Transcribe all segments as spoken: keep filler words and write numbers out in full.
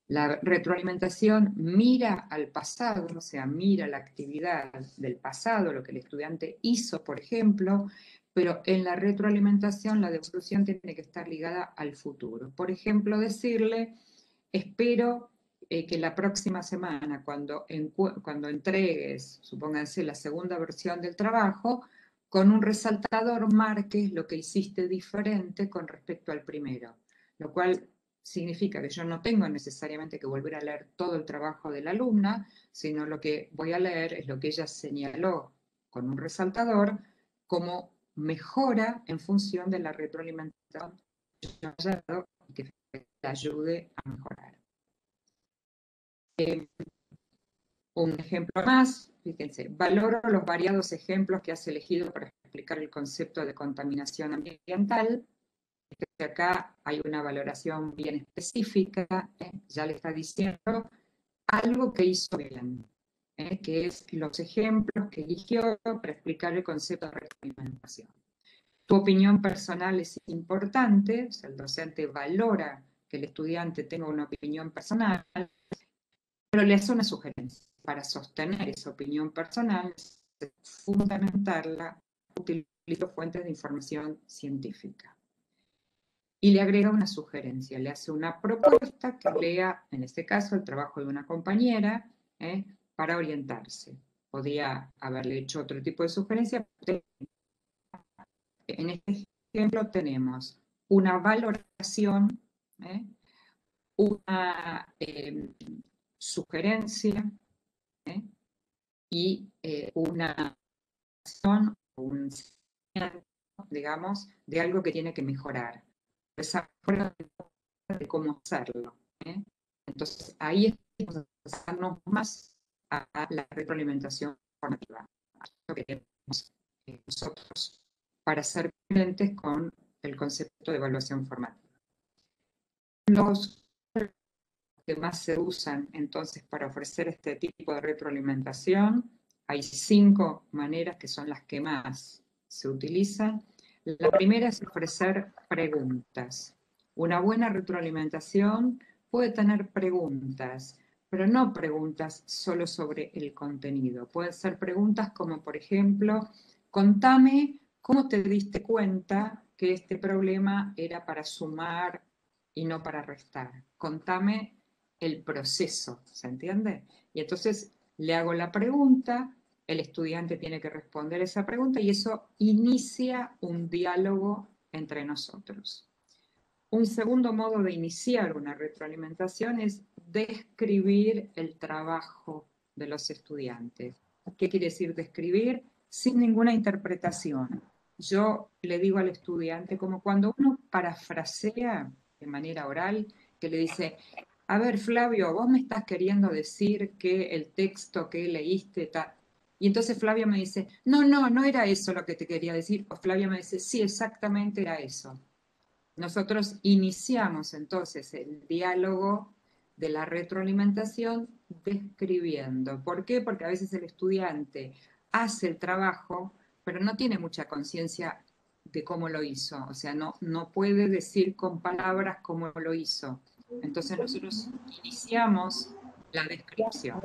La retroalimentación mira al pasado, o sea, mira la actividad del pasado, lo que el estudiante hizo, por ejemplo, pero en la retroalimentación la devolución tiene que estar ligada al futuro. Por ejemplo, decirle, espero eh, que la próxima semana, cuando, en, cuando entregues, supónganse, la segunda versión del trabajo, con un resaltador marques lo que hiciste diferente con respecto al primero, lo cual significa que yo no tengo necesariamente que volver a leer todo el trabajo de la alumna, sino lo que voy a leer es lo que ella señaló con un resaltador como mejora en función de la retroalimentación que yo haya dado y que te ayude a mejorar. Eh, un ejemplo más, fíjense, valoro los variados ejemplos que has elegido para explicar el concepto de contaminación ambiental. Acá hay una valoración bien específica, ¿eh? Ya le está diciendo algo que hizo bien, ¿eh? Que es los ejemplos que eligió para explicar el concepto de retroalimentación. Tu opinión personal es importante, o sea, el docente valora que el estudiante tenga una opinión personal, pero le hace una sugerencia. Para sostener esa opinión personal, fundamentarla, utilizo fuentes de información científica. Y le agrega una sugerencia, le hace una propuesta que lea, en este caso, el trabajo de una compañera, ¿eh? Para orientarse. Podía haberle hecho otro tipo de sugerencia. En este ejemplo tenemos una valoración, ¿eh? una eh, sugerencia, ¿eh? y eh, una acción, un digamos, de algo que tiene que mejorar. Esa mejora de cómo hacerlo, ¿eh? Entonces, ahí es acercarnos más a la retroalimentación formativa. Lo que tenemos eh, nosotros para ser coherentes con el concepto de evaluación formativa. Los que más se usan entonces para ofrecer este tipo de retroalimentación, hay cinco maneras que son las que más se utilizan. La primera es ofrecer preguntas. Una buena retroalimentación puede tener preguntas, pero no preguntas solo sobre el contenido. Pueden ser preguntas como, por ejemplo, contame cómo te diste cuenta que este problema era para sumar y no para restar. Contame el proceso, ¿se entiende? Y entonces le hago la pregunta, el estudiante tiene que responder esa pregunta y eso inicia un diálogo entre nosotros. Un segundo modo de iniciar una retroalimentación es describir el trabajo de los estudiantes. ¿Qué quiere decir describir? Sin ninguna interpretación. Yo le digo al estudiante, como cuando uno parafrasea de manera oral, que le dice, a ver, Flavio, vos me estás queriendo decir que el texto que leíste está... Y entonces Flavio me dice, no, no, no era eso lo que te quería decir. O Flavio me dice, sí, exactamente era eso. Nosotros iniciamos entonces el diálogo de la retroalimentación describiendo. ¿Por qué? Porque a veces el estudiante hace el trabajo, pero no tiene mucha conciencia de cómo lo hizo. O sea, no, no puede decir con palabras cómo lo hizo. Entonces nosotros iniciamos la descripción.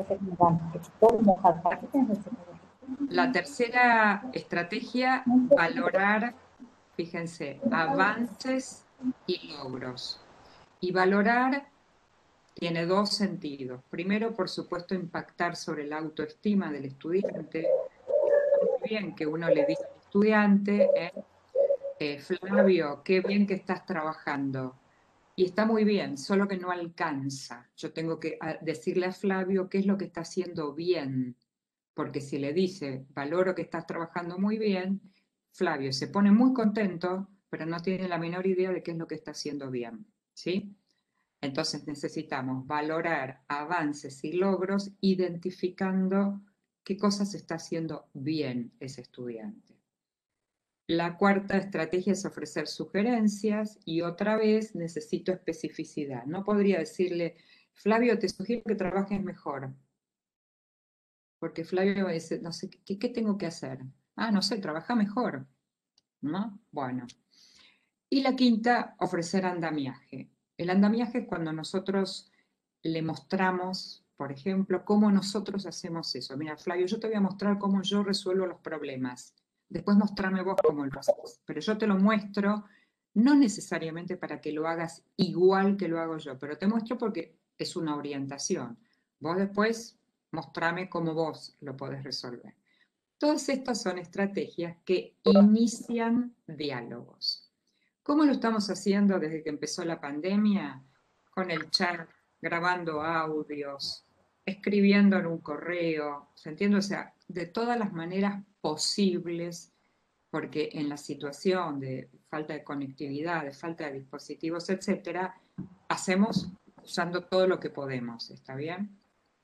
La tercera estrategia, valorar, fíjense, avances y logros. Y valorar tiene dos sentidos. Primero, por supuesto, impactar sobre la autoestima del estudiante. Está muy bien que uno le diga al estudiante, eh, eh, Flavio, qué bien que estás trabajando. Y está muy bien, solo que no alcanza. Yo tengo que decirle a Flavio qué es lo que está haciendo bien. Porque si le dice, valoro que estás trabajando muy bien, Flavio se pone muy contento, pero no tiene la menor idea de qué es lo que está haciendo bien, ¿sí? Entonces necesitamos valorar avances y logros identificando qué cosas está haciendo bien ese estudiante. La cuarta estrategia es ofrecer sugerencias y otra vez necesito especificidad. No podría decirle, Flavio, te sugiero que trabajes mejor. Porque Flavio me dice, no sé, ¿qué, qué tengo que hacer? Ah, no sé, trabaja mejor, ¿no? Bueno. Y la quinta, ofrecer andamiaje. El andamiaje es cuando nosotros le mostramos, por ejemplo, cómo nosotros hacemos eso. Mira, Flavio, yo te voy a mostrar cómo yo resuelvo los problemas. Después mostrame vos cómo lo haces. Pero yo te lo muestro, no necesariamente para que lo hagas igual que lo hago yo, pero te muestro porque es una orientación. Vos después mostrame cómo vos lo podés resolver. Todas estas son estrategias que inician diálogos. ¿Cómo lo estamos haciendo desde que empezó la pandemia? Con el chat, grabando audios, escribiendo en un correo, ¿se entiende? O sea, de todas las maneras posibles, porque en la situación de falta de conectividad, de falta de dispositivos, etcétera, hacemos usando todo lo que podemos, ¿está bien?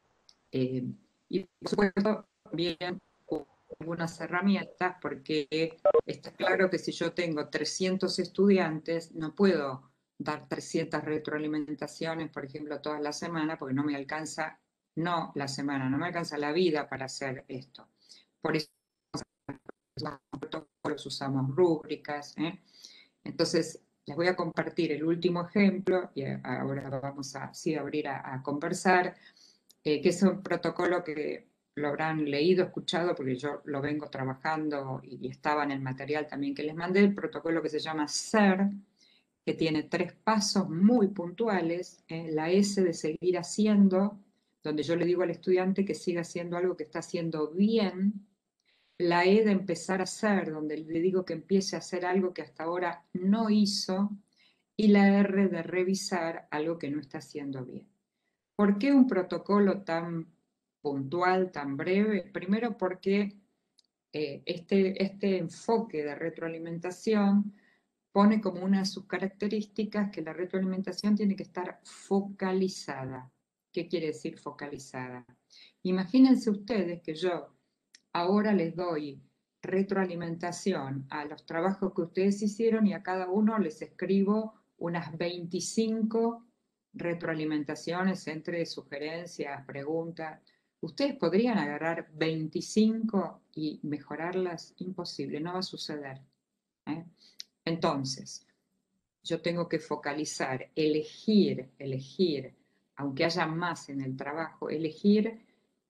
Eh, y por supuesto, también algunas herramientas, porque está claro que si yo tengo trescientos estudiantes, no puedo dar trescientas retroalimentaciones, por ejemplo, todas las semanas, porque no me alcanza, no la semana, no me alcanza la vida para hacer esto. Por eso usamos protocolos, usamos rúbricas. ¿eh? Entonces, les voy a compartir el último ejemplo, y ahora vamos a sí, abrir a, a conversar, eh, que es un protocolo que lo habrán leído, escuchado, porque yo lo vengo trabajando y, y estaba en el material también que les mandé, el protocolo que se llama S E R, que tiene tres pasos muy puntuales, eh, la S de seguir haciendo, donde yo le digo al estudiante que siga haciendo algo que está haciendo bien, la E de empezar a hacer, donde le digo que empiece a hacer algo que hasta ahora no hizo, y la R de revisar algo que no está haciendo bien. ¿Por qué un protocolo tan puntual, tan breve? Primero porque eh, este, este enfoque de retroalimentación pone como una de sus características que la retroalimentación tiene que estar focalizada. ¿Qué quiere decir focalizada? Imagínense ustedes que yo ahora les doy retroalimentación a los trabajos que ustedes hicieron y a cada uno les escribo unas veinticinco retroalimentaciones entre sugerencias, preguntas. Ustedes podrían agarrar veinticinco y mejorarlas, imposible, no va a suceder. ¿eh? Entonces, yo tengo que focalizar, elegir, elegir, aunque haya más en el trabajo, elegir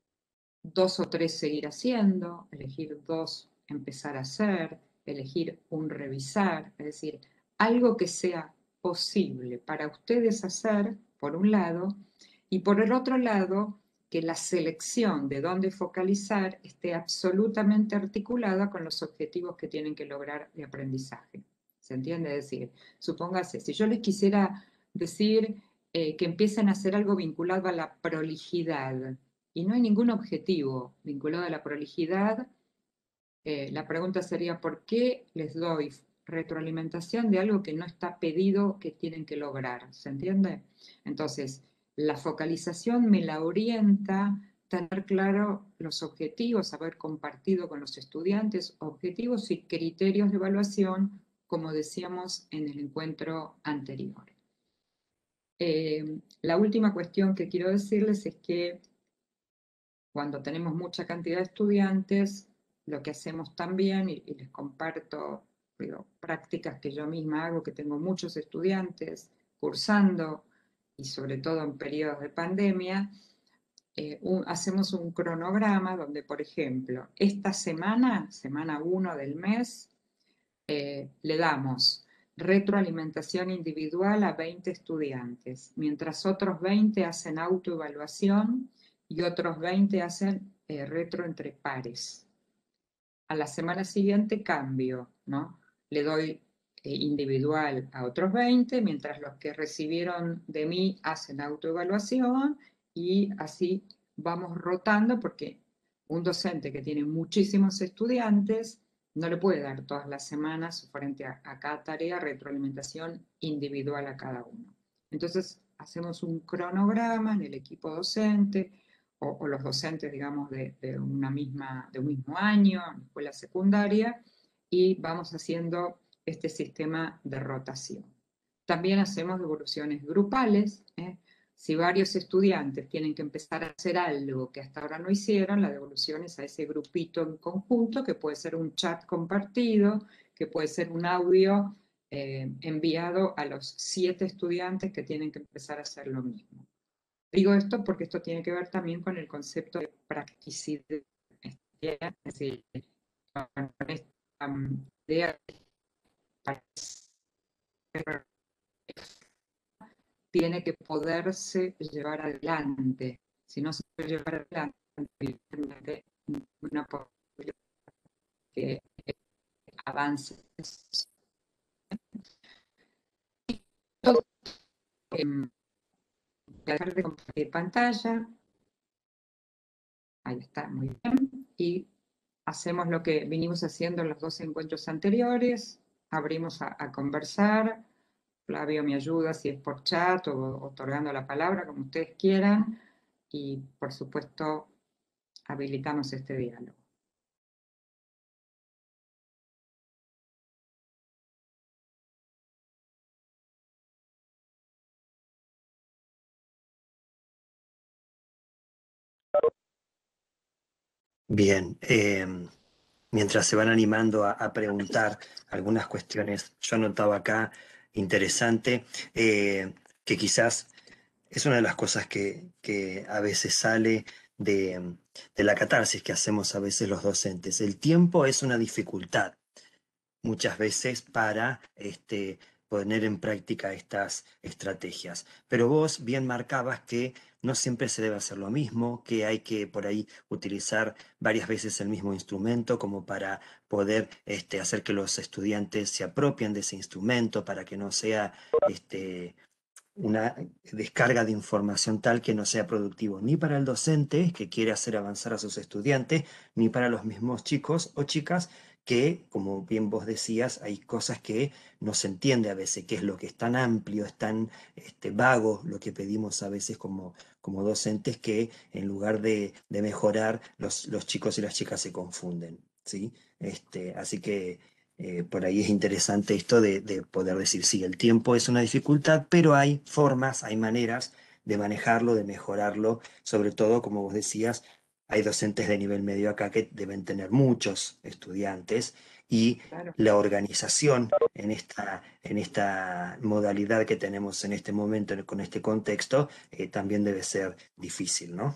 dos o tres seguir haciendo, elegir dos empezar a hacer, elegir un revisar, es decir, algo que sea posible para ustedes hacer, por un lado, y por el otro lado, que la selección de dónde focalizar esté absolutamente articulada con los objetivos que tienen que lograr de aprendizaje. ¿Se entiende? Es decir, supóngase, si yo les quisiera decir eh, que empiecen a hacer algo vinculado a la prolijidad, y no hay ningún objetivo vinculado a la prolijidad, eh, la pregunta sería, ¿por qué les doy retroalimentación de algo que no está pedido que tienen que lograr? ¿Se entiende? Entonces, la focalización me la orienta tener claro los objetivos, haber compartido con los estudiantes objetivos y criterios de evaluación, como decíamos en el encuentro anterior. Eh, la última cuestión que quiero decirles es que cuando tenemos mucha cantidad de estudiantes, lo que hacemos también, y, y les comparto digo, prácticas que yo misma hago, que tengo muchos estudiantes cursando, y sobre todo en periodos de pandemia, eh, un, hacemos un cronograma donde, por ejemplo, esta semana, semana uno del mes, eh, le damos retroalimentación individual a veinte estudiantes, mientras otros veinte hacen autoevaluación y otros veinte hacen eh, retro entre pares. A la semana siguiente cambio, ¿no? Le doy eh, individual a otros veinte, mientras los que recibieron de mí hacen autoevaluación y así vamos rotando porque un docente que tiene muchísimos estudiantes no le puede dar todas las semanas frente a, a cada tarea retroalimentación individual a cada uno. Entonces hacemos un cronograma en el equipo docente, o, o los docentes, digamos, de, de, una misma, de un mismo año, en escuela secundaria, y vamos haciendo este sistema de rotación. También hacemos devoluciones grupales. ¿eh? Si varios estudiantes tienen que empezar a hacer algo que hasta ahora no hicieron, la devolución es a ese grupito en conjunto, que puede ser un chat compartido, que puede ser un audio eh, enviado a los siete estudiantes que tienen que empezar a hacer lo mismo. Digo esto porque esto tiene que ver también con el concepto de practicidad. Es decir, con esta um, idea de tiene que poderse llevar adelante. Si no se puede llevar adelante, evidentemente una posibilidad que avance. Voy a dejar de compartir pantalla. Ahí está, muy bien. Y hacemos lo que vinimos haciendo en los dos encuentros anteriores. Abrimos a, a conversar. Flavio me ayuda si es por chat o otorgando la palabra, como ustedes quieran. Y por supuesto, habilitamos este diálogo. Bien, eh, mientras se van animando a, a preguntar algunas cuestiones, yo anotaba acá interesante, eh, que quizás es una de las cosas que, que a veces sale de, de la catarsis que hacemos a veces los docentes. El tiempo es una dificultad muchas veces para este, poner en práctica estas estrategias. Pero vos bien marcabas que no siempre se debe hacer lo mismo, que hay que por ahí utilizar varias veces el mismo instrumento como para poder este, hacer que los estudiantes se apropien de ese instrumento, para que no sea este, una descarga de información tal que no sea productivo ni para el docente que quiere hacer avanzar a sus estudiantes, ni para los mismos chicos o chicas que, como bien vos decías, hay cosas que no se entiende a veces, que es lo que es tan amplio, es tan este, vago lo que pedimos a veces como, como docentes, que en lugar de, de mejorar, los, los chicos y las chicas se confunden, ¿sí? Este, así que eh, por ahí es interesante esto de, de poder decir, sí, el tiempo es una dificultad, pero hay formas, hay maneras de manejarlo, de mejorarlo, sobre todo, como vos decías, hay docentes de nivel medio acá que deben tener muchos estudiantes y Claro. la organización en esta, en esta modalidad que tenemos en este momento, con este contexto, eh, también debe ser difícil, ¿no?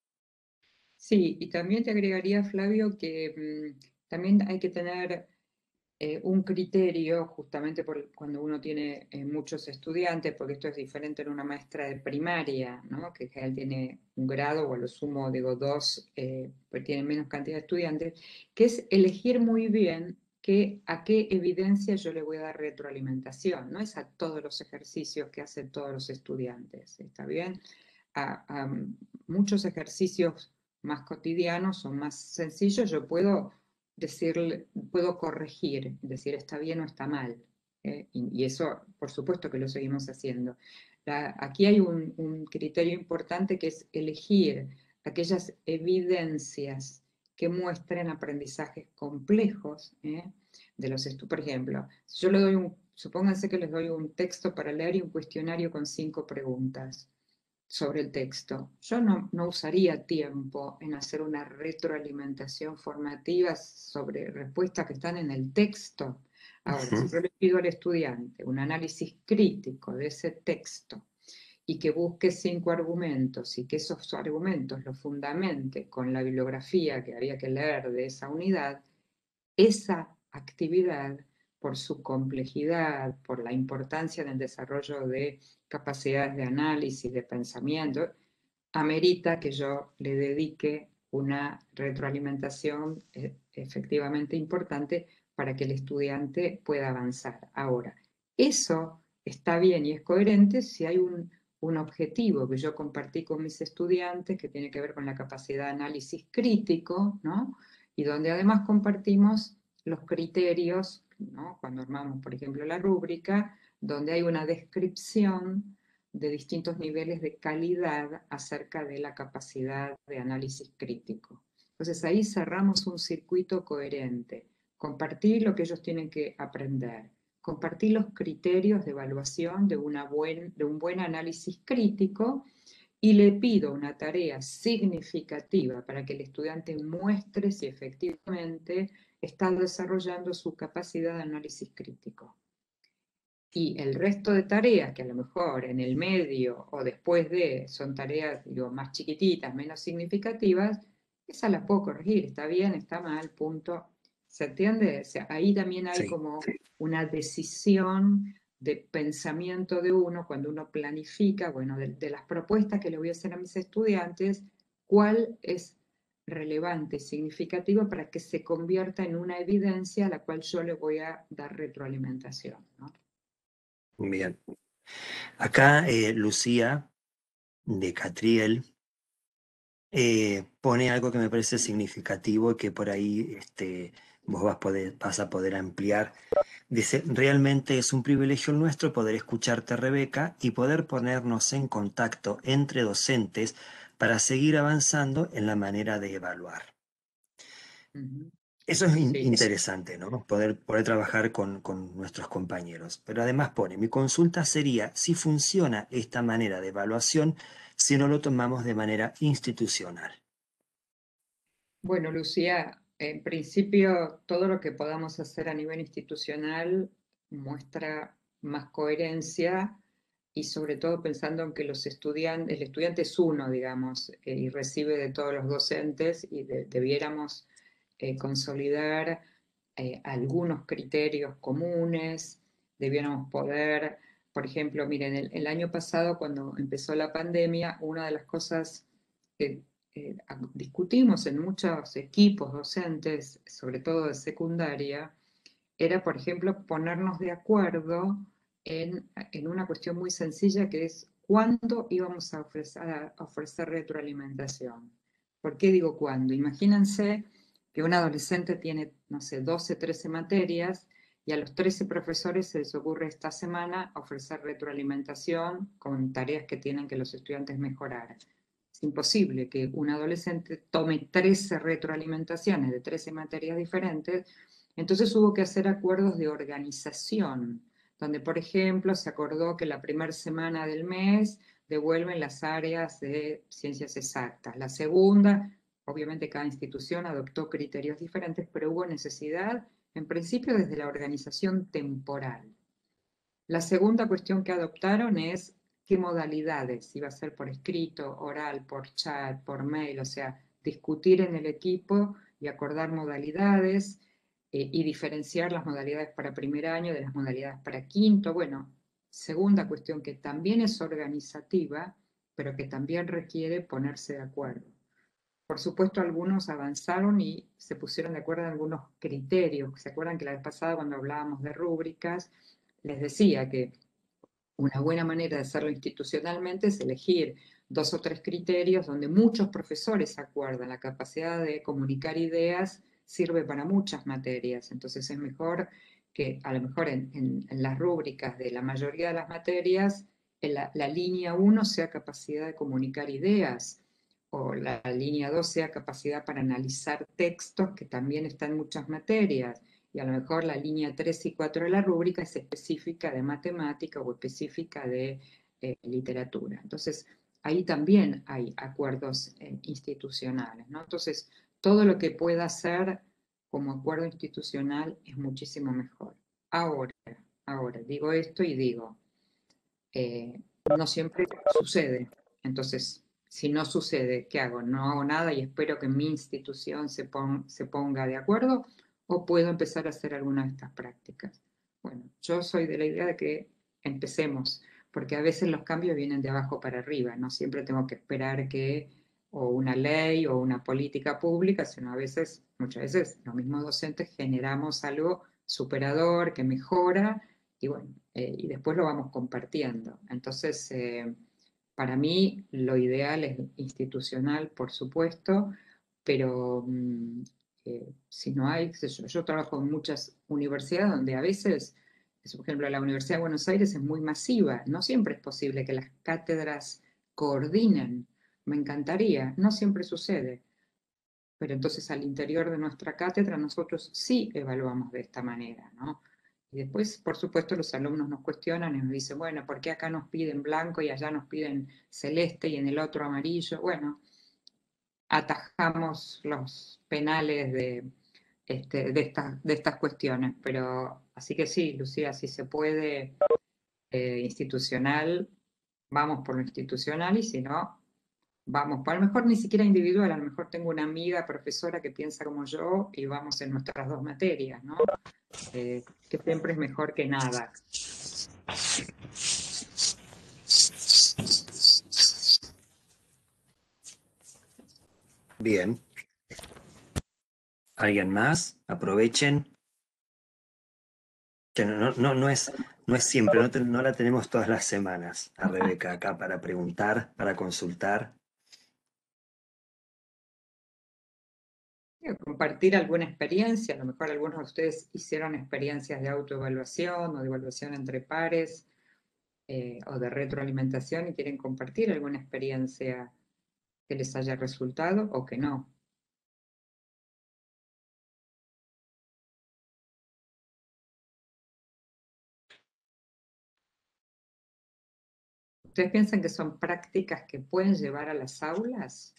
Sí, y también te agregaría, Flavio, que mm, también hay que tener eh, un criterio, justamente por, cuando uno tiene eh, muchos estudiantes, porque esto es diferente en una maestra de primaria, ¿no? Que él tiene un grado, o a lo sumo, digo, dos, eh, pues tiene menos cantidad de estudiantes, que es elegir muy bien que, a qué evidencia yo le voy a dar retroalimentación, no es a todos los ejercicios que hacen todos los estudiantes, ¿está bien? A, a muchos ejercicios más cotidianos o más sencillos, yo puedo decirle, puedo corregir, decir está bien o está mal. ¿eh? Y, y, eso, por supuesto que lo seguimos haciendo. La, aquí hay un, un criterio importante que es elegir aquellas evidencias que muestren aprendizajes complejos ¿eh? de los estudiantes. Por ejemplo, si yo le doy un, supónganse que les doy un texto para leer y un cuestionario con cinco preguntas sobre el texto. Yo no, no usaría tiempo en hacer una retroalimentación formativa sobre respuestas que están en el texto. Ahora, si Ujú. yo le pido al estudiante un análisis crítico de ese texto y que busque cinco argumentos y que esos argumentos los fundamente con la bibliografía que había que leer de esa unidad, esa actividad, por su complejidad, por la importancia del desarrollo de capacidades de análisis, de pensamiento, amerita que yo le dedique una retroalimentación eh, efectivamente importante para que el estudiante pueda avanzar. Ahora, eso está bien y es coherente si hay un, un objetivo que yo compartí con mis estudiantes que tiene que ver con la capacidad de análisis crítico, ¿no? Y donde además compartimos los criterios, ¿no? Cuando armamos, por ejemplo, la rúbrica, donde hay una descripción de distintos niveles de calidad acerca de la capacidad de análisis crítico. Entonces ahí cerramos un circuito coherente, compartir lo que ellos tienen que aprender, compartir los criterios de evaluación de, una buen, de un buen análisis crítico y le pido una tarea significativa para que el estudiante muestre si efectivamente está desarrollando su capacidad de análisis crítico. Y el resto de tareas, que a lo mejor en el medio o después de son tareas, digo, más chiquititas, menos significativas, esas las puedo corregir, está bien, está mal, punto. ¿Se entiende? O sea, ahí también hay Sí, como una decisión de pensamiento de uno cuando uno planifica, bueno, de, de las propuestas que le voy a hacer a mis estudiantes, cuál es relevante, significativo para que se convierta en una evidencia a la cual yo le voy a dar retroalimentación, ¿no? bien. Acá eh, Lucía de Catriel eh, pone algo que me parece significativo y que por ahí este, vos vas, poder- vas a poder ampliar. Dice, realmente es un privilegio nuestro poder escucharte, Rebeca, y poder ponernos en contacto entre docentes para seguir avanzando en la manera de evaluar. Ujú. Eso es in- Sí, interesante, ¿no? Poder, poder trabajar con, con nuestros compañeros. Pero además pone, mi consulta sería si funciona esta manera de evaluación si no lo tomamos de manera institucional. bueno, Lucía, en principio todo lo que podamos hacer a nivel institucional muestra más coherencia y sobre todo pensando en que los estudiantes, el estudiante es uno, digamos, eh, y recibe de todos los docentes y de- debiéramos eh, consolidar eh, algunos criterios comunes, debiéramos poder, por ejemplo, miren, el, el año pasado cuando empezó la pandemia, una de las cosas que eh, discutimos en muchos equipos docentes, sobre todo de secundaria, era, por ejemplo, ponernos de acuerdo en, en una cuestión muy sencilla que es cuándo íbamos a ofrecer, a ofrecer retroalimentación. ¿Por qué digo cuándo? Imagínense que un adolescente tiene, no sé, doce, trece materias y a los trece profesores se les ocurre esta semana ofrecer retroalimentación con tareas que tienen que los estudiantes mejorar. Es imposible que un adolescente tome trece retroalimentaciones de trece materias diferentes, entonces hubo que hacer acuerdos de organización, donde, por ejemplo, se acordó que la primera semana del mes devuelven las áreas de ciencias exactas. La segunda, obviamente cada institución adoptó criterios diferentes, pero hubo necesidad, en principio, desde la organización temporal. La segunda cuestión que adoptaron es qué modalidades, si va a ser por escrito, oral, por chat, por mail, o sea, discutir en el equipo y acordar modalidades eh, y diferenciar las modalidades para primer año de las modalidades para quinto. Bueno, segunda cuestión que también es organizativa, pero que también requiere ponerse de acuerdo. Por supuesto, algunos avanzaron y se pusieron de acuerdo en algunos criterios. ¿Se acuerdan que la vez pasada cuando hablábamos de rúbricas, les decía que una buena manera de hacerlo institucionalmente es elegir dos o tres criterios donde muchos profesores acuerdan? La capacidad de comunicar ideas sirve para muchas materias, entonces es mejor que a lo mejor en, en, en las rúbricas de la mayoría de las materias la, la línea uno sea capacidad de comunicar ideas o la línea dos sea capacidad para analizar textos, que también está en muchas materias, y a lo mejor la línea tres y cuatro de la rúbrica es específica de matemática o específica de eh, literatura. Entonces, ahí también hay acuerdos eh, institucionales, ¿no? Entonces, todo lo que pueda ser como acuerdo institucional es muchísimo mejor. Ahora, ahora, digo esto y digo, eh, no siempre sucede. Entonces, si no sucede, ¿qué hago? ¿No hago nada y espero que mi institución se, pon, se ponga de acuerdo? ¿O puedo empezar a hacer alguna de estas prácticas? Bueno, yo soy de la idea de que empecemos, porque a veces los cambios vienen de abajo para arriba, no siempre tengo que esperar que o una ley o una política pública, sino a veces, muchas veces, los mismos docentes generamos algo superador que mejora y bueno, eh, y después lo vamos compartiendo. Entonces, eh, para mí lo ideal es institucional, por supuesto, pero mm, eh, si no hay, yo, yo trabajo en muchas universidades donde a veces, por ejemplo, la Universidad de Buenos Aires es muy masiva, no siempre es posible que las cátedras coordinen, me encantaría, no siempre sucede, pero entonces al interior de nuestra cátedra nosotros sí evaluamos de esta manera, ¿no? Y después, por supuesto, los alumnos nos cuestionan y nos dicen, bueno, ¿por qué acá nos piden blanco y allá nos piden celeste y en el otro amarillo? Bueno, atajamos los penales de, este, de, estas, de estas cuestiones, pero así que sí, Lucía, si se puede eh, institucional, vamos por lo institucional, y si no, vamos, a lo mejor ni siquiera individual, a lo mejor tengo una amiga profesora que piensa como yo y vamos en nuestras dos materias, ¿no? Eh, que siempre es mejor que nada. Bien. ¿Alguien más? Aprovechen. Que no, no, no es, no es siempre, no, te- no la tenemos todas las semanas a Rebeca acá para preguntar, para consultar. Compartir alguna experiencia, a lo mejor algunos de ustedes hicieron experiencias de autoevaluación o de evaluación entre pares, eh, o de retroalimentación, y quieren compartir alguna experiencia que les haya resultado o que no. ¿Ustedes piensan que son prácticas que pueden llevar a las aulas?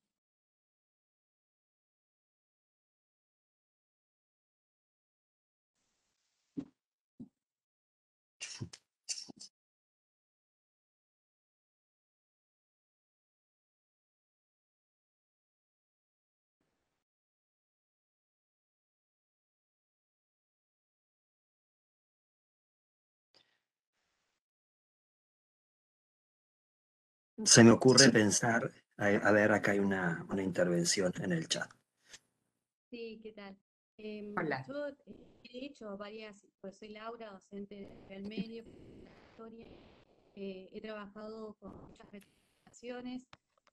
Se me ocurre pensar, a, a ver, acá hay una, una intervención en el chat. Sí, ¿qué tal? Em, Hola. yo eh, he hecho varias, pues soy Laura, docente del medio, historia. Eh, he trabajado con muchas recomendaciones,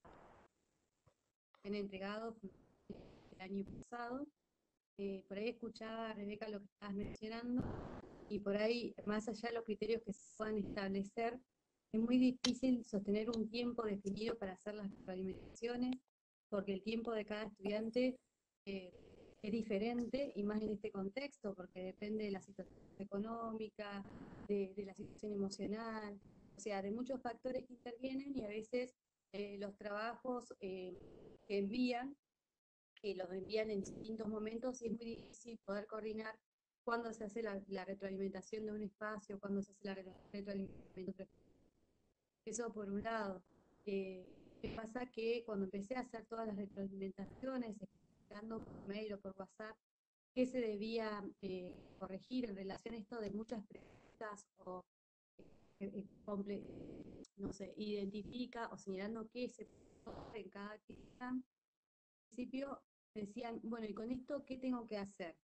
me han entregado el año pasado. Eh, por ahí escuchaba, Rebeca, lo que estabas mencionando, y por ahí, más allá de los criterios que se puedan establecer, es muy difícil sostener un tiempo definido para hacer las retroalimentaciones, porque el tiempo de cada estudiante eh, es diferente, y más en este contexto, porque depende de la situación económica, de, de la situación emocional, o sea, de muchos factores que intervienen, y a veces eh, los trabajos eh, que envían, que los envían en distintos momentos, y es muy difícil poder coordinar cuándo se hace la, la retroalimentación de un espacio, cuándo se hace la retroalimentación de otro. Eso por un lado. Eh, ¿Qué pasa? Que cuando empecé a hacer todas las retroalimentaciones, explicando por mail o por WhatsApp qué se debía eh, corregir en relación a esto de muchas preguntas, o eh, eh, comple no sé, identifica o señalando qué se puede hacer en cada actividad, al principio decían, bueno, ¿y con esto qué tengo que hacer?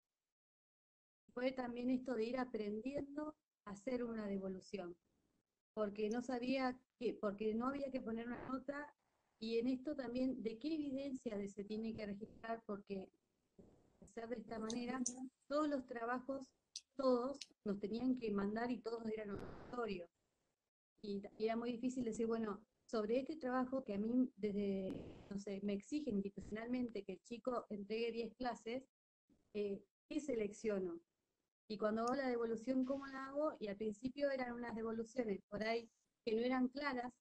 Fue también esto de ir aprendiendo a hacer una devolución, porque no sabía que, porque no había que poner una nota, y en esto también de qué evidencia de se tiene que registrar, porque hacer de esta manera, todos los trabajos, todos nos tenían que mandar, y todos eran obligatorios. Y, y era muy difícil decir, bueno, sobre este trabajo que a mí desde, no sé, me exigen institucionalmente que el chico entregue diez clases, eh, ¿qué selecciono? Y cuando hago la devolución, ¿cómo la hago? Y al principio eran unas devoluciones por ahí que no eran claras,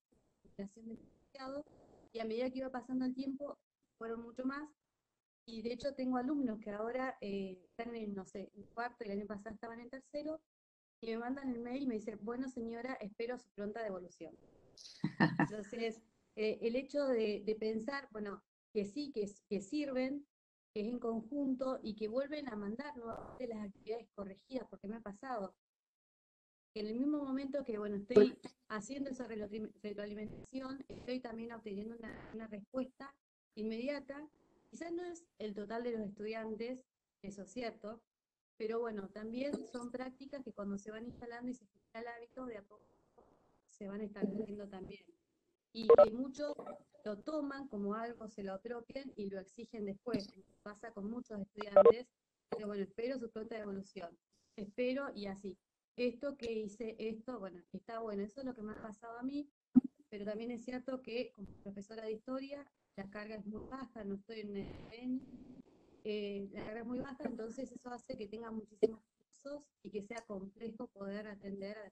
y a medida que iba pasando el tiempo fueron mucho más. Y de hecho tengo alumnos que ahora eh, están en, no sé, en cuarto, y el año pasado estaban en tercero, y me mandan el mail y me dicen, bueno señora, espero su pronta devolución. Entonces, eh, el hecho de, de pensar, bueno, que sí, que, que sirven, que es en conjunto, y que vuelven a mandar nuevamente las actividades corregidas, porque me ha pasado que en el mismo momento que, bueno, estoy haciendo esa retroalimentación, estoy también obteniendo una, una respuesta inmediata. Quizás no es el total de los estudiantes, eso es cierto, pero bueno, también son prácticas que cuando se van instalando y se genera el hábito, de a poco se van estableciendo también. Y que muchos lo toman como algo, se lo apropian y lo exigen después. Pasa con muchos estudiantes, pero bueno, espero su pronta devolución, espero, y así. Esto que hice, esto, bueno, está bueno, eso es lo que me ha pasado a mí, pero también es cierto que como profesora de historia, la carga es muy baja, no estoy en el eh, la carga es muy baja, entonces eso hace que tenga muchísimos cursos y que sea complejo poder atender a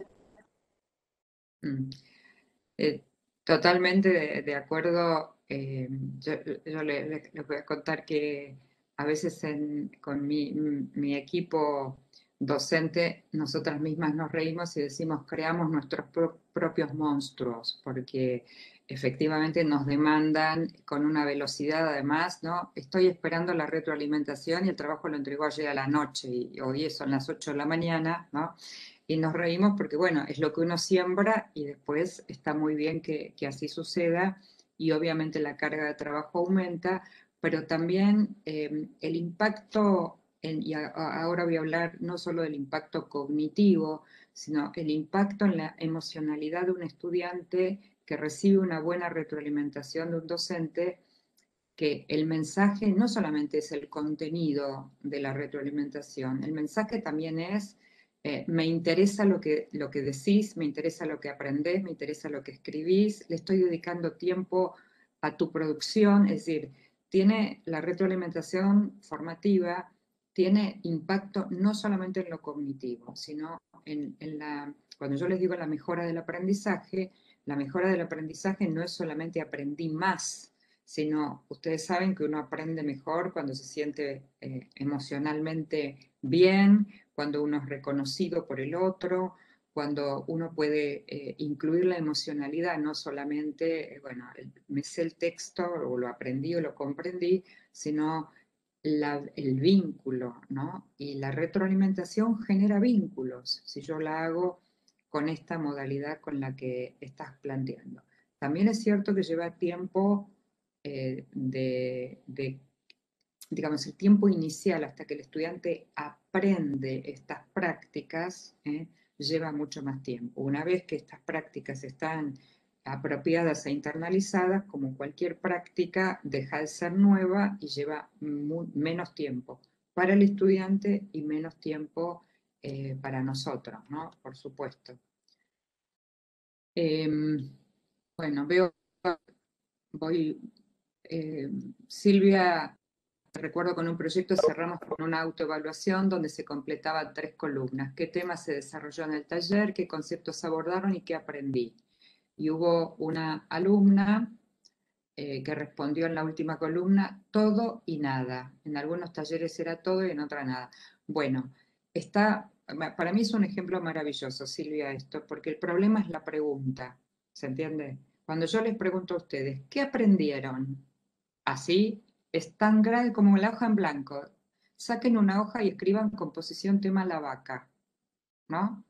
Mm. Eh, totalmente de, de acuerdo. Eh, yo yo le- le- les voy a contar que a veces en- con mi, mi equipo docente, nosotras mismas nos reímos y decimos, creamos nuestros pro propios monstruos, porque efectivamente nos demandan con una velocidad además, ¿no? Estoy esperando la retroalimentación y el trabajo lo entregó ayer a la noche y hoy son las ocho de la mañana, ¿no? Y nos reímos porque, bueno, es lo que uno siembra y después está muy bien que, que así suceda y obviamente la carga de trabajo aumenta, pero también eh, el impacto, en, y a, ahora voy a hablar no solo del impacto cognitivo, sino el impacto en la emocionalidad de un estudiante que recibe una buena retroalimentación de un docente, que el mensaje no solamente es el contenido de la retroalimentación, el mensaje también es, eh, me interesa lo que, lo que decís, me interesa lo que aprendés, me interesa lo que escribís, le estoy dedicando tiempo a tu producción, es decir, tiene la retroalimentación formativa, tiene impacto no solamente en lo cognitivo, sino en, en la, cuando yo les digo la mejora del aprendizaje, la mejora del aprendizaje no es solamente aprendí más, sino ustedes saben que uno aprende mejor cuando se siente eh, emocionalmente bien, cuando uno es reconocido por el otro, cuando uno puede eh, incluir la emocionalidad, no solamente, eh, bueno, el, me sé el texto o lo aprendí o lo comprendí, sino la, el vínculo, ¿no? Y la retroalimentación genera vínculos, si yo la hago con esta modalidad con la que estás planteando. También es cierto que lleva tiempo eh, de, de, digamos, el tiempo inicial hasta que el estudiante aprende estas prácticas, ¿eh? Lleva mucho más tiempo. Una vez que estas prácticas están apropiadas e internalizadas, como cualquier práctica, deja de ser nueva y lleva muy, menos tiempo para el estudiante y menos tiempo eh, para nosotros, ¿no? Por supuesto. Eh, bueno, veo, voy, eh, Silvia, recuerdo con un proyecto cerramos con una autoevaluación donde se completaban tres columnas. ¿Qué temas se desarrolló en el taller? ¿Qué conceptos abordaron y qué aprendí? Y hubo una alumna eh, que respondió en la última columna, todo y nada. En algunos talleres era todo y en otra nada. Bueno, está, para mí es un ejemplo maravilloso, Silvia, esto, porque el problema es la pregunta, ¿se entiende? Cuando yo les pregunto a ustedes, ¿qué aprendieron? Así es tan grave como la hoja en blanco. Saquen una hoja y escriban composición tema la vaca, ¿no?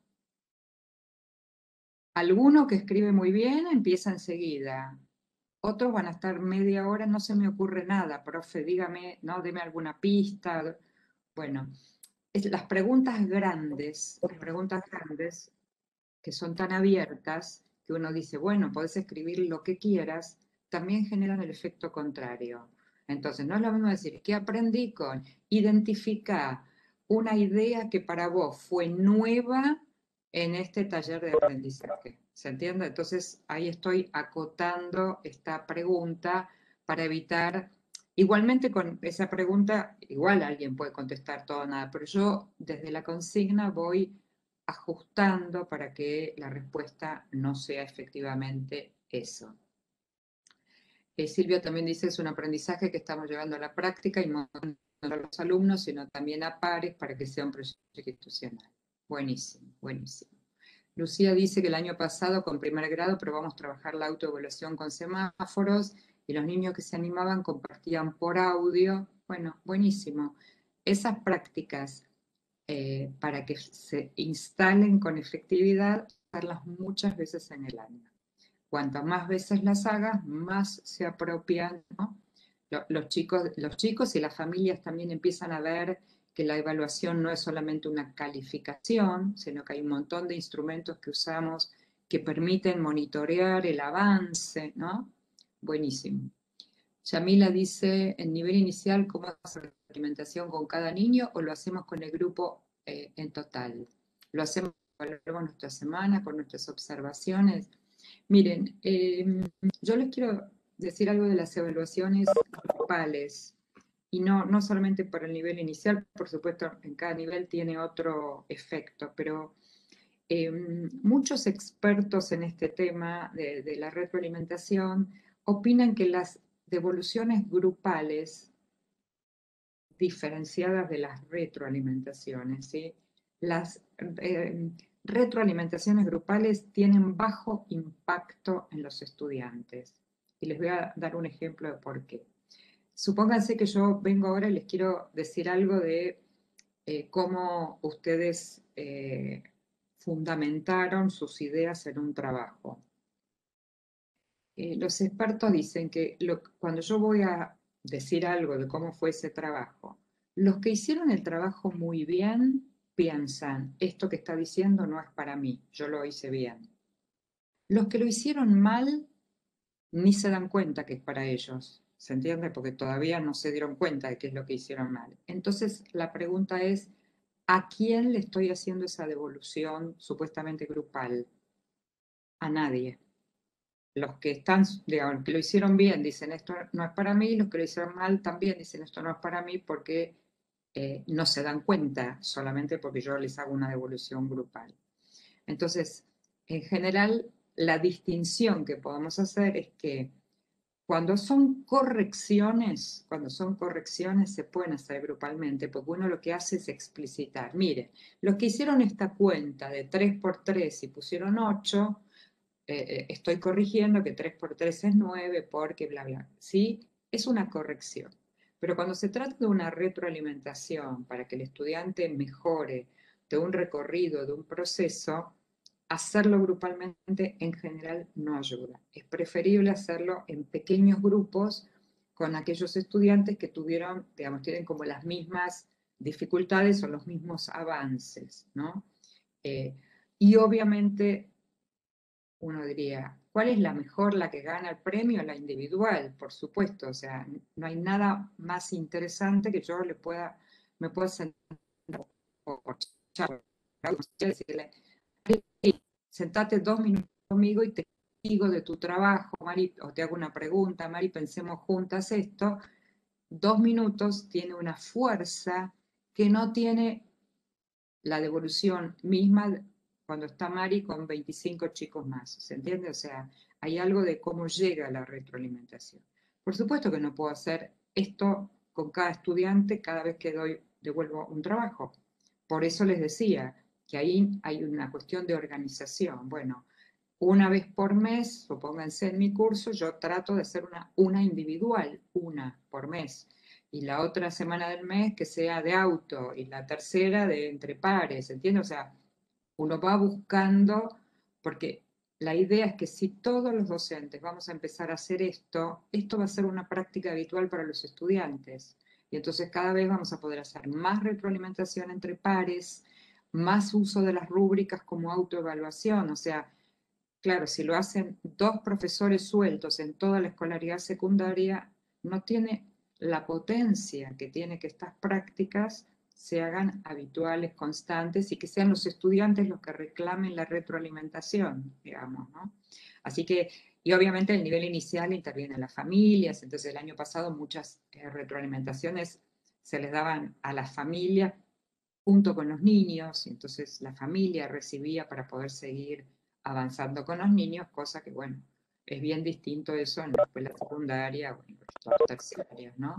Alguno que escribe muy bien empieza enseguida. Otros van a estar media hora, no se me ocurre nada, profe, dígame, ¿no? Deme alguna pista. Bueno, es, las preguntas grandes, las preguntas grandes que son tan abiertas que uno dice, bueno, podés escribir lo que quieras, también generan el efecto contrario. Entonces, no es lo mismo decir, ¿qué aprendí con? Identifica una idea que para vos fue nueva en este taller de aprendizaje. ¿Se entiende? Entonces, ahí estoy acotando esta pregunta para evitar. Igualmente con esa pregunta, igual alguien puede contestar todo o nada, pero yo desde la consigna voy ajustando para que la respuesta no sea efectivamente eso. Eh, Silvia también dice, es un aprendizaje que estamos llevando a la práctica y no solo a los alumnos, sino también a pares para que sea un proyecto institucional. Buenísimo, buenísimo. Lucía dice que el año pasado con primer grado probamos trabajar la autoevaluación con semáforos y los niños que se animaban compartían por audio. Bueno, buenísimo. Esas prácticas eh, para que se instalen con efectividad, hacerlas muchas veces en el año. Cuantas más veces las hagas, más se apropian, ¿no? Los chicos, los chicos y las familias también empiezan a ver que la evaluación no es solamente una calificación, sino que hay un montón de instrumentos que usamos que permiten monitorear el avance, ¿no? Buenísimo. Yamila dice, en nivel inicial, ¿cómo hacer la alimentación con cada niño o lo hacemos con el grupo eh, en total? Lo hacemos con nuestra semana, con nuestras observaciones. Miren, eh, yo les quiero decir algo de las evaluaciones grupales, y no, no solamente para el nivel inicial, por supuesto, en cada nivel tiene otro efecto, pero eh, muchos expertos en este tema de, de la retroalimentación opinan que las devoluciones grupales diferenciadas de las retroalimentaciones, ¿sí? las eh, retroalimentaciones grupales tienen bajo impacto en los estudiantes. Y les voy a dar un ejemplo de por qué. Supónganse que yo vengo ahora y les quiero decir algo de eh, cómo ustedes eh, fundamentaron sus ideas en un trabajo. Eh, los expertos dicen que lo, cuando yo voy a decir algo de cómo fue ese trabajo, los que hicieron el trabajo muy bien piensan, esto que está diciendo no es para mí, yo lo hice bien. Los que lo hicieron mal ni se dan cuenta que es para ellos, ¿se entiende? Porque todavía no se dieron cuenta de qué es lo que hicieron mal. Entonces la pregunta es, ¿a quién le estoy haciendo esa devolución supuestamente grupal? A nadie. Los que están, digamos, que lo hicieron bien dicen esto no es para mí, los que lo hicieron mal también dicen esto no es para mí porque eh, no se dan cuenta solamente porque yo les hago una devolución grupal. Entonces, en general, la distinción que podemos hacer es que cuando son correcciones, cuando son correcciones se pueden hacer grupalmente, porque uno lo que hace es explicitar. Mire, los que hicieron esta cuenta de tres por tres y pusieron ocho, eh, estoy corrigiendo que tres por tres es nueve porque bla, bla. ¿Sí? Es una corrección. Pero cuando se trata de una retroalimentación para que el estudiante mejore de un recorrido, de un proceso, hacerlo grupalmente en general no ayuda. Es preferible hacerlo en pequeños grupos con aquellos estudiantes que tuvieron, digamos, tienen como las mismas dificultades o los mismos avances, ¿no? Eh, y obviamente uno diría, ¿cuál es la mejor, la que gana el premio? La individual, por supuesto. O sea, no hay nada más interesante que yo le pueda, me pueda sentar o decirle, sentate dos minutos conmigo y te digo de tu trabajo, Mari, o te hago una pregunta, Mari, pensemos juntas esto. Dos minutos tiene una fuerza que no tiene la devolución misma cuando está Mari con veinticinco chicos más, ¿se entiende? O sea, hay algo de cómo llega la retroalimentación. Por supuesto que no puedo hacer esto con cada estudiante cada vez que doy, devuelvo un trabajo. Por eso les decía que ahí hay una cuestión de organización. Bueno, una vez por mes, supónganse en mi curso, yo trato de hacer una, una individual, una por mes. Y la otra semana del mes que sea de auto, y la tercera de entre pares, ¿entiendes? O sea, uno va buscando, porque la idea es que si todos los docentes vamos a empezar a hacer esto, esto va a ser una práctica habitual para los estudiantes. Y entonces cada vez vamos a poder hacer más retroalimentación entre pares, más uso de las rúbricas como autoevaluación, o sea, claro, si lo hacen dos profesores sueltos en toda la escolaridad secundaria, no tiene la potencia que tiene que estas prácticas se hagan habituales, constantes y que sean los estudiantes los que reclamen la retroalimentación, digamos, ¿no? Así que, y obviamente el nivel inicial intervienen las familias, entonces el año pasado muchas eh, retroalimentaciones se les daban a las familias junto con los niños, y entonces la familia recibía para poder seguir avanzando con los niños, cosa que, bueno, es bien distinto eso en la escuela secundaria o en los terciarios, ¿no?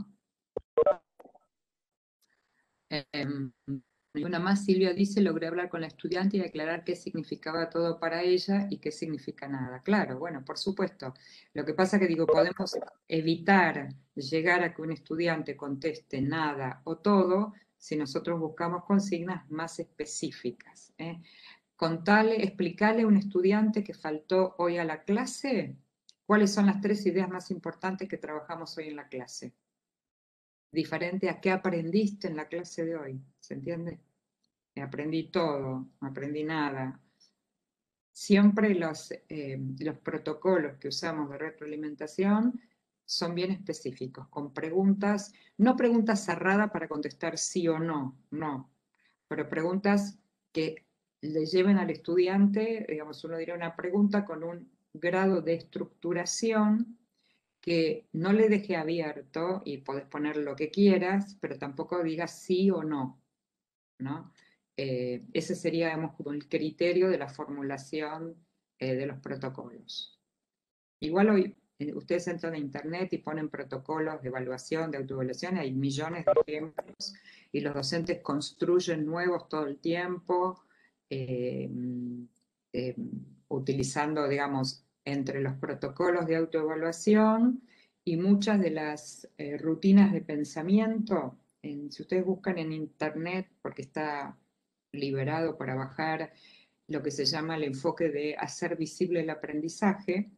Eh, y una más, Silvia dice, logré hablar con la estudiante y aclarar qué significaba todo para ella y qué significa nada. Claro, bueno, por supuesto. Lo que pasa que digo, podemos evitar llegar a que un estudiante conteste nada o todo si nosotros buscamos consignas más específicas. ¿eh? Contale, explicarle a un estudiante que faltó hoy a la clase cuáles son las tres ideas más importantes que trabajamos hoy en la clase. Diferente a qué aprendiste en la clase de hoy, ¿se entiende? Aprendí todo, no aprendí nada. Siempre los, eh, los protocolos que usamos de retroalimentación son bien específicos, con preguntas, no preguntas cerradas para contestar sí o no, no, pero preguntas que le lleven al estudiante, digamos, uno diría una pregunta con un grado de estructuración que no le deje abierto y podés poner lo que quieras, pero tampoco digas sí o no, ¿no? Eh, ese sería, digamos, como el criterio de la formulación eh, de los protocolos. Igual hoy eh, ustedes entran a internet y ponen protocolos de evaluación, de autoevaluación, hay millones de ejemplos, y los docentes construyen nuevos todo el tiempo, eh, eh, utilizando, digamos, entre los protocolos de autoevaluación y muchas de las eh, rutinas de pensamiento. En, si ustedes buscan en internet, porque está liberado para bajar lo que se llama el enfoque de hacer visible el aprendizaje,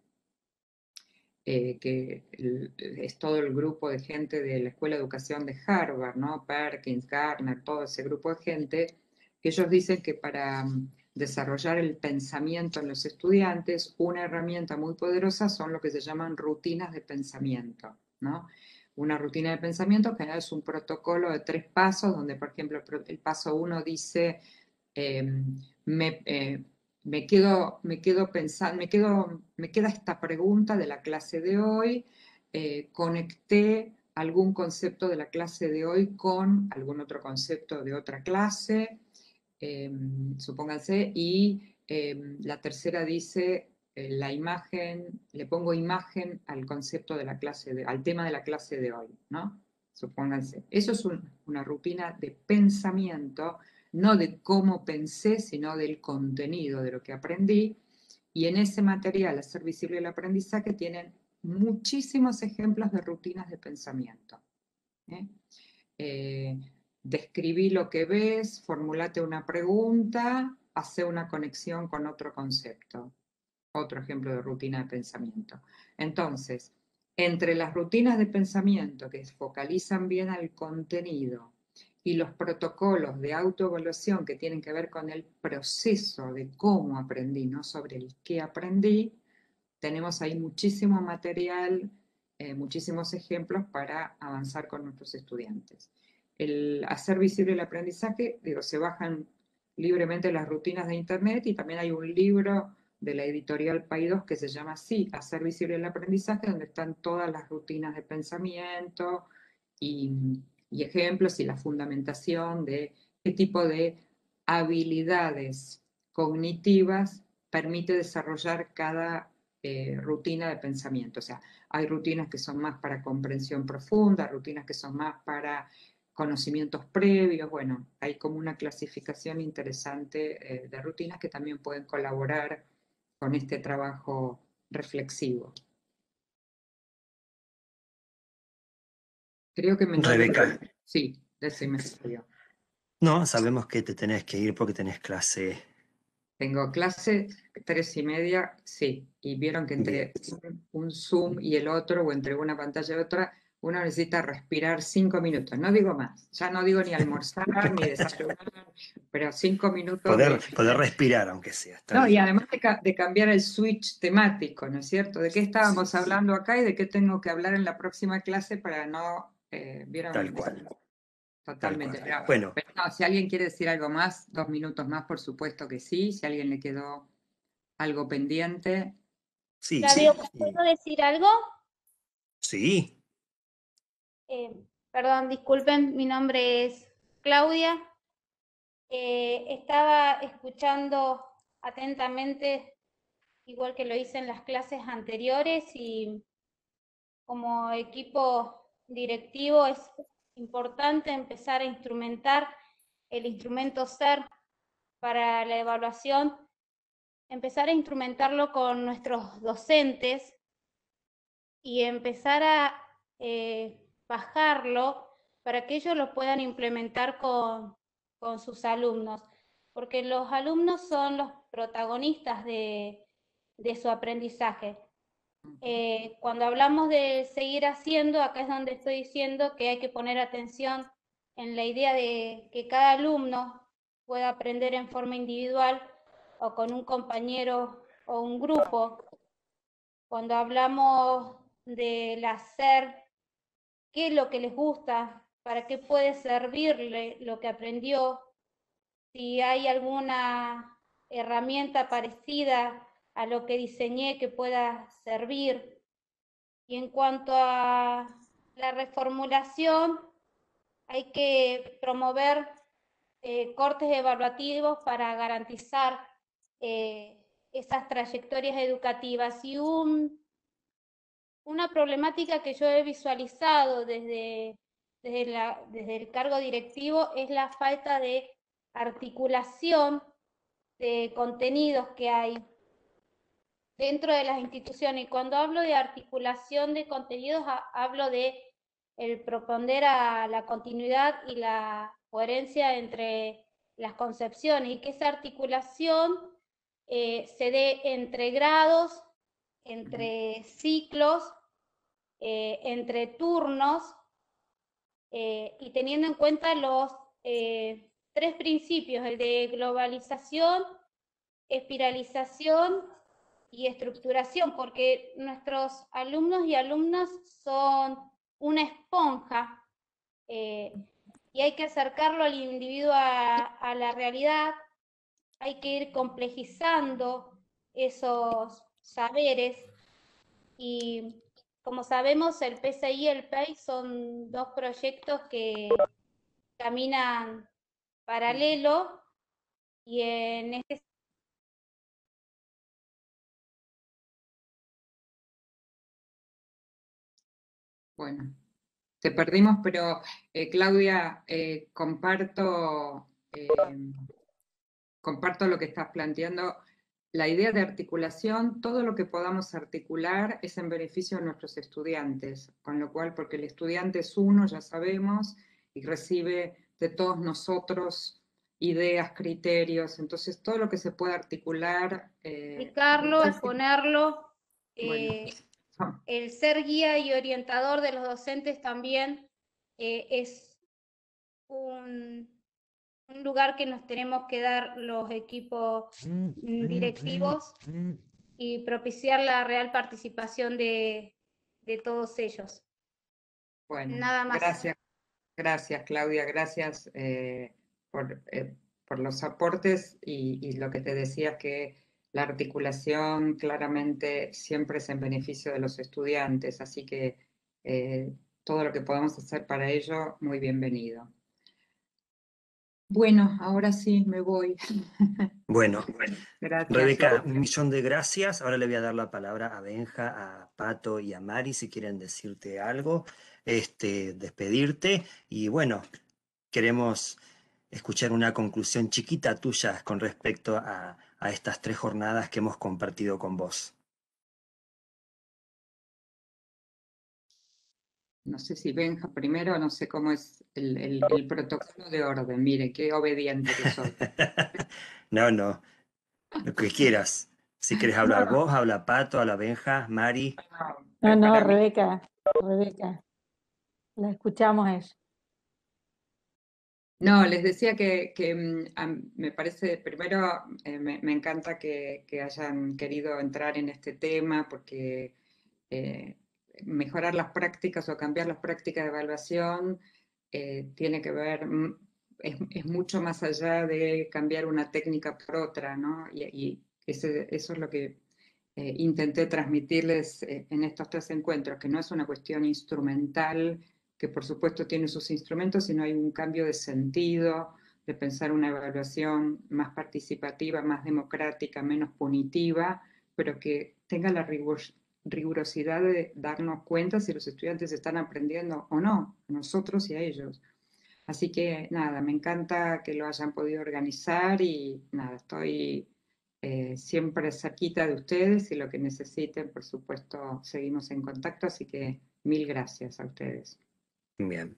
eh, que el, es todo el grupo de gente de la Escuela de Educación de Harvard, ¿no? Perkins, Gardner, todo ese grupo de gente, que ellos dicen que para desarrollar el pensamiento en los estudiantes, una herramienta muy poderosa son lo que se llaman rutinas de pensamiento, ¿no? Una rutina de pensamiento en general es un protocolo de tres pasos, donde, por ejemplo, el paso uno dice, eh, me, eh, me, quedo, me quedo pensando, me, quedo, me queda esta pregunta de la clase de hoy, eh, conecté algún concepto de la clase de hoy con algún otro concepto de otra clase, eh, supónganse, y eh, la tercera dice, eh, la imagen, le pongo imagen al concepto de la clase, de, al tema de la clase de hoy, ¿no? Supónganse. Eso es un, una rutina de pensamiento, no de cómo pensé, sino del contenido de lo que aprendí, y en ese material, Hacer Visible el Aprendizaje, tienen muchísimos ejemplos de rutinas de pensamiento. ¿eh? Eh, describí lo que ves, formulate una pregunta, hace una conexión con otro concepto. Otro ejemplo de rutina de pensamiento. Entonces, entre las rutinas de pensamiento que focalizan bien al contenido y los protocolos de autoevaluación que tienen que ver con el proceso de cómo aprendí, no sobre el qué aprendí, tenemos ahí muchísimo material, eh, muchísimos ejemplos para avanzar con nuestros estudiantes. El hacer visible el aprendizaje, digo, se bajan libremente las rutinas de internet, y también hay un libro de la editorial Paidós que se llama así, Hacer Visible el Aprendizaje, donde están todas las rutinas de pensamiento y, y ejemplos y la fundamentación de qué tipo de habilidades cognitivas permite desarrollar cada eh, rutina de pensamiento. O sea, hay rutinas que son más para comprensión profunda, rutinas que son más para conocimientos previos. Bueno, hay como una clasificación interesante eh, de rutinas que también pueden colaborar con este trabajo reflexivo. Creo que me no Rebeca, le... Sí, decime. no, sabemos que te tenés que ir porque tenés clase. Tengo clase tres y media, sí, y vieron que entre un, un Zoom y el otro, o entre una pantalla y otra, uno necesita respirar cinco minutos, no digo más, ya no digo ni almorzar ni desayunar, pero cinco minutos Poder, de... poder respirar, aunque sea, está No, y bien. además de, ca de cambiar el switch temático, ¿no es cierto? ¿De qué estábamos hablando acá y de qué tengo que hablar en la próxima clase para no... Eh, ¿vieron? Tal cual, tal Totalmente. cual. Pero, Bueno, pero no, si alguien quiere decir algo más, dos minutos más, por supuesto que sí. Si a alguien le quedó algo pendiente. sí, Flavio, sí, ¿puedo decir algo? sí, Eh, perdón, disculpen, mi nombre es Claudia. Eh, estaba escuchando atentamente, igual que lo hice en las clases anteriores, y como equipo directivo es importante empezar a instrumentar el instrumento SER para la evaluación, empezar a instrumentarlo con nuestros docentes y empezar a eh, bajarlo para que ellos lo puedan implementar con, con sus alumnos, porque los alumnos son los protagonistas de, de su aprendizaje. Eh, cuando hablamos de seguir haciendo, acá es donde estoy diciendo que hay que poner atención en la idea de que cada alumno pueda aprender en forma individual o con un compañero o un grupo. Cuando hablamos del hacer, qué es lo que les gusta, para qué puede servirle lo que aprendió, si hay alguna herramienta parecida a lo que diseñé que pueda servir. Y en cuanto a la reformulación, hay que promover eh, cortes evaluativos para garantizar eh, esas trayectorias educativas. Y un una problemática que yo he visualizado desde, desde, la, desde el cargo directivo es la falta de articulación de contenidos que hay dentro de las instituciones. Y cuando hablo de articulación de contenidos, hablo de el proponder a la continuidad y la coherencia entre las concepciones, y que esa articulación eh, se dé entre grados, entre ciclos, eh, entre turnos, eh, y teniendo en cuenta los eh, tres principios, el de globalización, espiralización y estructuración, porque nuestros alumnos y alumnas son una esponja, eh, y hay que acercarlo al individuo a, a la realidad, hay que ir complejizando esos saberes, y como sabemos el P C I y el P E I son dos proyectos que caminan paralelo, y en este Bueno, te perdimos, pero eh, Claudia, eh, comparto, eh, comparto lo que estás planteando. La idea de articulación, todo lo que podamos articular es en beneficio de nuestros estudiantes, con lo cual, porque el estudiante es uno, ya sabemos, y recibe de todos nosotros ideas, criterios, entonces todo lo que se pueda articular. Eh, explicarlo, exponerlo, eh, bueno. el ser guía y orientador de los docentes también eh, es un, un lugar que nos tenemos que dar los equipos directivos, y propiciar la real participación de, de todos ellos. Bueno, nada más. Gracias, gracias Claudia, gracias eh, por, eh, por los aportes y, y lo que te decía, que la articulación claramente siempre es en beneficio de los estudiantes, así que eh, todo lo que podamos hacer para ello, muy bienvenido. Bueno, ahora sí me voy. Bueno, Gracias. Rebeca, un millón de gracias. Ahora le voy a dar la palabra a Benja, a Pato y a Mari si quieren decirte algo, este, despedirte. Y bueno, queremos escuchar una conclusión chiquita tuya con respecto a, a estas tres jornadas que hemos compartido con vos. No sé si Benja primero, no sé cómo es el, el, el protocolo de orden. Mire, qué obediente que soy. No, no, lo que quieras. Si quieres hablar vos, habla Pato, habla Benja, Mari. No, no, Para mí- Rebeca, Rebeca, la escuchamos a ella. No, les decía que, que mm, a- me parece, primero, eh, me, me encanta que, que hayan querido entrar en este tema, porque eh, mejorar las prácticas o cambiar las prácticas de evaluación eh, tiene que ver, mm, es, es mucho más allá de cambiar una técnica por otra, ¿no? Y, y ese- eso es lo que eh, intenté transmitirles eh, en estos tres encuentros, que no es una cuestión instrumental, que por supuesto tiene sus instrumentos, sino hay un cambio de sentido, de pensar una evaluación más participativa, más democrática, menos punitiva, pero que tenga la rigurosidad de darnos cuenta si los estudiantes están aprendiendo o no, a nosotros y a ellos. Así que nada, me encanta que lo hayan podido organizar y nada, estoy eh, siempre cerquita de ustedes y lo que necesiten, por supuesto, seguimos en contacto, así que mil gracias a ustedes. Bien.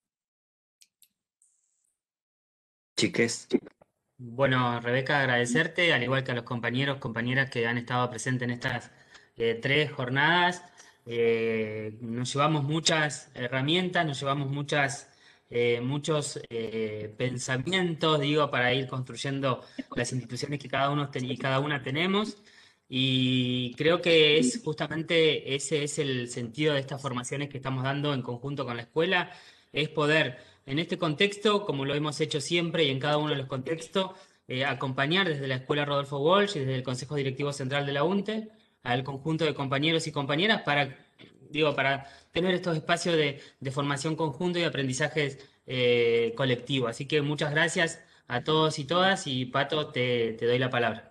Chiques. Bueno, Rebeca, agradecerte, al igual que a los compañeros, compañeras que han estado presentes en estas eh, tres jornadas. Eh, nos llevamos muchas herramientas, nos llevamos muchas, eh, muchos eh, pensamientos, digo, para ir construyendo las instituciones que cada uno ten- y cada una tenemos. Y creo que es justamente ese es el sentido de estas formaciones que estamos dando en conjunto con la escuela, es poder en este contexto, como lo hemos hecho siempre y en cada uno de los contextos, eh, acompañar desde la Escuela Rodolfo Walsh y desde el Consejo Directivo Central de la UNTE al conjunto de compañeros y compañeras para, digo, para tener estos espacios de, de formación conjunto y aprendizajes eh, colectivo. Así que muchas gracias a todos y todas, y Pato, te, te doy la palabra.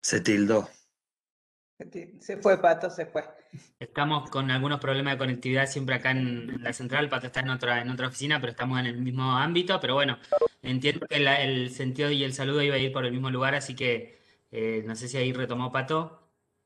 Se tildó. Se fue, Pato, se fue. Estamos con algunos problemas de conectividad siempre acá en la central. Pato está en otra, en otra oficina, pero estamos en el mismo ámbito. Pero bueno, entiendo que la- el sentido y el saludo iba a ir por el mismo lugar, así que eh, no sé si ahí retomó Pato.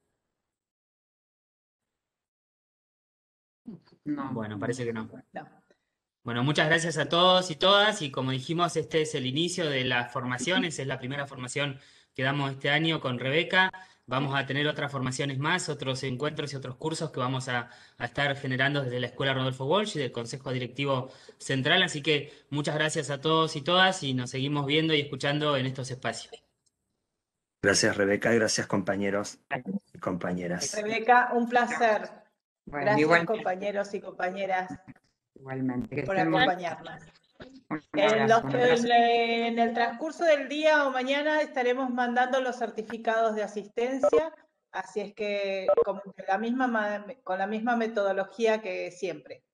No. Bueno, parece que no. No. Bueno, muchas gracias a todos y todas. Y como dijimos, este es el inicio de las formaciones. Es la primera formación que damos este año con Rebeca. Vamos a tener otras formaciones más, otros encuentros y otros cursos que vamos a, a estar generando desde la Escuela Rodolfo Walsh y del Consejo Directivo Central. Así que muchas gracias a todos y todas y nos seguimos viendo y escuchando en estos espacios. Gracias, Rebeca, gracias, compañeros y compañeras. Rebeca, un placer. Bueno, Gracias, igual- compañeros y compañeras, igualmente. Que por estén muy- acompañarnos. un En, abrazo, los- un abrazo. en- en el transcurso del día o mañana estaremos mandando los certificados de asistencia, así es que con la misma, ma- con la misma metodología que siempre.